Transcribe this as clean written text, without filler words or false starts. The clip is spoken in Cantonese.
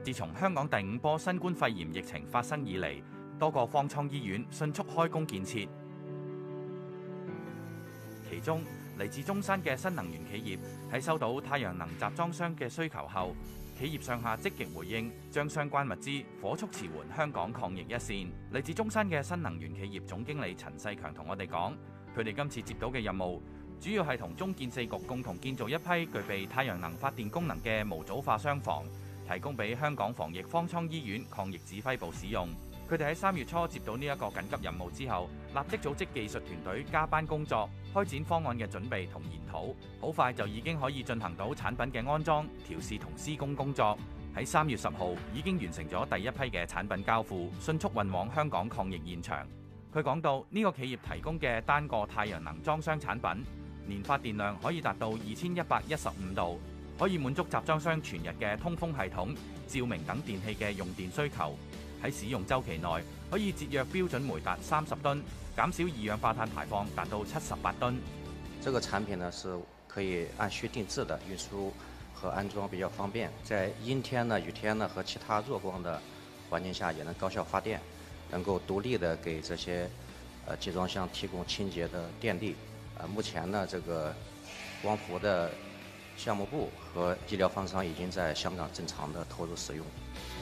自從香港第5波新冠肺炎疫情發生以嚟，多個方艙醫院迅速開工建設。其中，嚟自中山嘅新能源企業喺收到太陽能集裝箱嘅需求後，企業上下積極回應，將相關物資火速馳援香港抗疫一線。嚟自中山嘅新能源企業總經理陳世強同我哋講，佢哋今次接到嘅任務，主要係同中建4局共同建造一批具備太陽能發電功能嘅無組化箱房，提供俾香港防疫方艙醫院抗疫指揮部使用。佢哋喺3月初接到呢一個緊急任務之後，立即組織技術團隊加班工作，開展方案嘅準備同研討，好快就已經可以進行到產品嘅安裝、調試同施工工作。喺3月10號已經完成咗第一批嘅產品交付，迅速運往香港抗疫現場。佢講到呢個企業提供嘅單個太陽能裝箱產品，年發電量可以達到2115度，可以滿足集裝箱全日嘅通風系統、照明等電器嘅用電需求。喺使用週期內，可以節約標準煤達30噸，減少二氧化碳排放達到78噸。 這個產品呢是可以按需定制的，運輸和安裝比較方便，在陰天呢、雨天呢和其他弱光的環境下也能高效發電，能夠獨立的給這些集裝箱提供清潔的電力。目前呢，這個光伏的項目部和醫療方商已經在香港正常的投入使用。